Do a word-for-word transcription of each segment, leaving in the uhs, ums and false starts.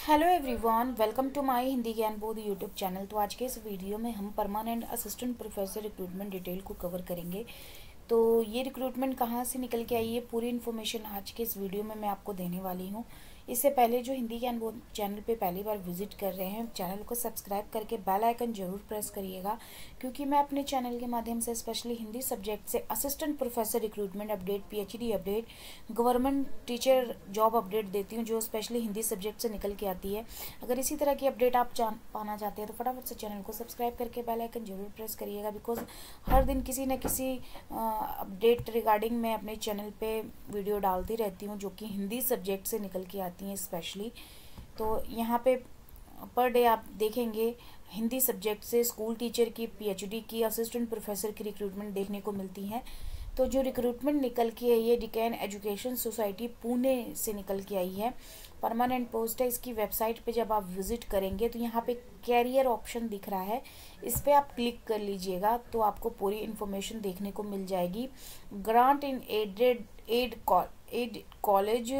Hello everyone, welcome to my Hindi Gyan Bodh YouTube channel. तो आज के इस वीडियो में हम permanent assistant professor recruitment detail को कवर करेंगे। तो ये रिक्रूटमेंट कहाँ से निकल के आई है, पूरी इन्फॉर्मेशन आज के इस वीडियो में मैं आपको देने वाली हूँ। इससे पहले जो हिंदी ज्ञान बोध चैनल पे पहली बार विजिट कर रहे हैं, चैनल को सब्सक्राइब करके बेल आइकन जरूर प्रेस करिएगा, क्योंकि मैं अपने चैनल के माध्यम से स्पेशली हिंदी सब्जेक्ट से assistant professor recruitment update, PhD update, government teacher job update देती हूँ, जो स्पेशली हिंदी सब्जेक्ट से निकल के आती है। अगर इसी तरह की अपडेट आप जान पाना चाहते हैं तो फटाफट से चैनल को सब्सक्राइब करके बेल आइकन जरूर प्रेस करिएगा, बिकॉज हर दिन किसी न किसी अपडेट रिगार्डिंग मैं अपने चैनल पे वीडियो डालती रहती हूँ, जो कि हिंदी सब्जेक्ट से निकल के आती हैं स्पेशली। तो यहाँ पे पर डे आप देखेंगे हिंदी सब्जेक्ट से स्कूल टीचर की, पीएचडी की, असिस्टेंट प्रोफेसर की रिक्रूटमेंट देखने को मिलती हैं। तो जो रिक्रूटमेंट निकल के आई है, डिकेन एजुकेशन सोसाइटी पुणे से निकल के आई है। परमानेंट पोस्ट है। इसकी वेबसाइट पे जब आप विजिट करेंगे तो यहाँ पे कैरियर ऑप्शन दिख रहा है, इस पर आप क्लिक कर लीजिएगा तो आपको पूरी इन्फॉर्मेशन देखने को मिल जाएगी। Grant in aided aid aid college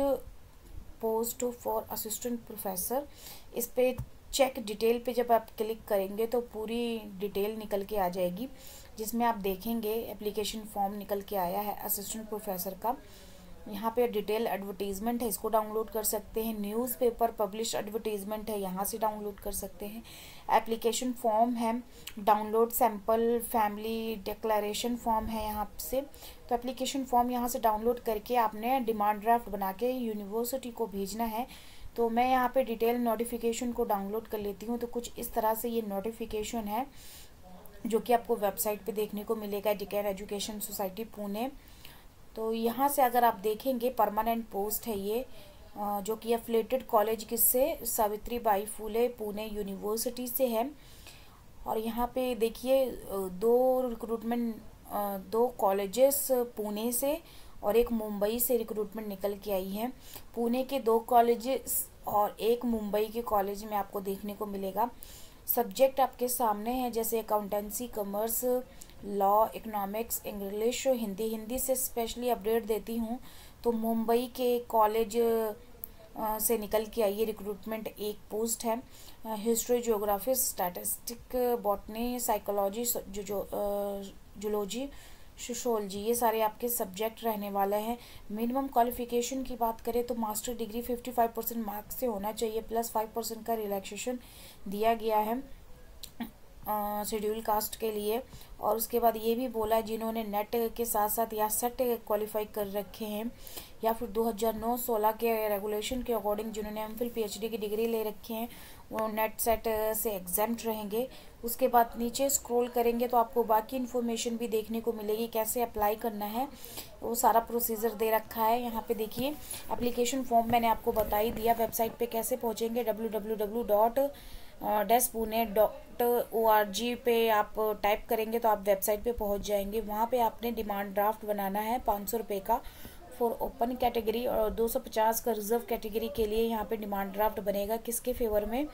post for assistant professor, इस पे चेक डिटेल पे जब आप क्लिक करेंगे तो पूरी डिटेल निकल के आ जाएगी, जिसमें आप देखेंगे एप्लीकेशन फॉर्म निकल के आया है असिस्टेंट प्रोफेसर का। यहाँ पे डिटेल एडवर्टीजमेंट है, इसको डाउनलोड कर सकते हैं। न्यूज़पेपर पब्लिश एडवर्टीजमेंट है, यहाँ से डाउनलोड कर सकते हैं। एप्लीकेशन फॉर्म है, download sample family declaration form है यहाँ से। तो एप्लीकेशन फॉर्म यहाँ से डाउनलोड करके आपने डिमांड ड्राफ्ट बना के यूनिवर्सिटी को भेजना है। तो मैं यहाँ पे डिटेल नोटिफिकेशन को डाउनलोड कर लेती हूँ। तो कुछ इस तरह से ये नोटिफिकेशन है, जो कि आपको वेबसाइट पे देखने को मिलेगा, डिकेन एजुकेशन सोसाइटी पुणे। तो यहाँ से अगर आप देखेंगे परमानेंट पोस्ट है ये, जो कि एफिलिएटेड कॉलेज किससे, सावित्री बाई फुले पुणे यूनिवर्सिटी से है। और यहाँ पे देखिए दो रिक्रूटमेंट, दो कॉलेजेस पुणे से और एक मुंबई से रिक्रूटमेंट निकल के आई है। पुणे के दो कॉलेजेस और एक मुंबई के कॉलेज में आपको देखने को मिलेगा। सब्जेक्ट आपके सामने है, जैसे accountancy, commerce, law, economics, English, Hindi. Hindi से स्पेशली अपडेट देती हूँ। तो मुंबई के कॉलेज से निकल के आई है रिक्रूटमेंट, एक पोस्ट है। History, geography, statistic, botany, psychology, जो जो जूलॉजी, सोशियोलॉजी, ये सारे आपके सब्जेक्ट रहने वाले हैं। मिनिमम क्वालिफिकेशन की बात करें तो मास्टर डिग्री पचपन परसेंट मार्क्स से होना चाहिए, प्लस फाइव परसेंट का रिलैक्सेशन दिया गया है शेड्यूल कास्ट के लिए। और उसके बाद ये भी बोला है जिन्होंने नेट के साथ साथ या सेट क्वालिफाई कर रखे हैं, या फिर दो हज़ार नौ सोलह के रेगुलेशन के अकॉर्डिंग जिन्होंने एमफिल पीएचडी की डिग्री ले रखी हैं, वो नेट सेट से एग्जाम्प्ट रहेंगे। उसके बाद नीचे स्क्रॉल करेंगे तो आपको बाकी इन्फॉर्मेशन भी देखने को मिलेगी, कैसे अप्लाई करना है वो सारा प्रोसीजर दे रखा है। यहाँ पे देखिए एप्लीकेशन फॉर्म मैंने आपको बता ही दिया। वेबसाइट पे कैसे पहुँचेंगे, W W W dot DES Pune dot O R G पे आप टाइप करेंगे तो आप वेबसाइट पे पहुंच जाएंगे। वहाँ पे आपने डिमांड ड्राफ्ट बनाना है पाँच सौ रुपये का फॉर ओपन कैटेगरी, और दो सौ पचास का रिजर्व कैटेगरी के लिए यहाँ पे डिमांड ड्राफ्ट बनेगा। किसके फेवर में,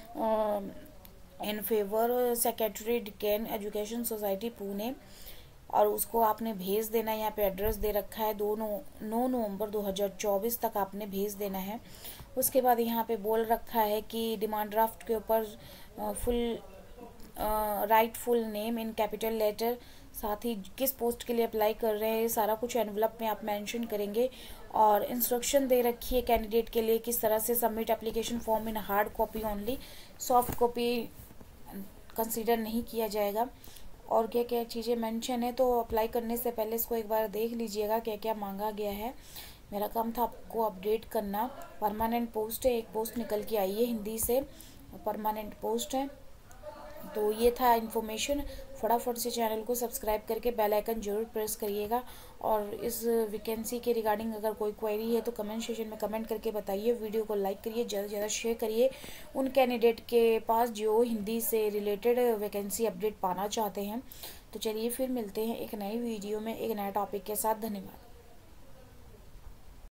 in favour secretary Deccan education society Pune, और उसको आपने भेज देना है। यहाँ पे एड्रेस दे रखा है, दो नौ नौ नवंबर दो हज़ार चौबीस तक आपने भेज देना है। उसके बाद यहाँ पे बोल रखा है कि डिमांड ड्राफ्ट के ऊपर full write full name in capital letter, साथ ही किस पोस्ट के लिए अप्लाई कर रहे हैं सारा कुछ एनवलप में आप मेंशन करेंगे। और इंस्ट्रक्शन दे रखी है कैंडिडेट के लिए किस तरह से submit application form in hard copy only, soft copy consider नहीं किया जाएगा। और क्या क्या चीज़ें मेंशन है, तो अप्लाई करने से पहले इसको एक बार देख लीजिएगा क्या क्या मांगा गया है। मेरा काम था आपको अपडेट करना। परमानेंट पोस्ट है, एक पोस्ट निकल के आई है हिंदी से, परमानेंट पोस्ट है। तो ये था इन्फॉर्मेशन। फटाफट से चैनल को सब्सक्राइब करके बेल आइकन जरूर प्रेस करिएगा। और इस वैकेंसी के रिगार्डिंग अगर कोई क्वेरी है तो कमेंट सेक्शन में कमेंट करके बताइए। वीडियो को लाइक करिए, ज़्यादा से ज़्यादा शेयर करिए उन कैंडिडेट के पास जो हिंदी से रिलेटेड वैकेंसी अपडेट पाना चाहते हैं। तो चलिए फिर मिलते हैं एक नई वीडियो में एक नए टॉपिक के साथ। धन्यवाद।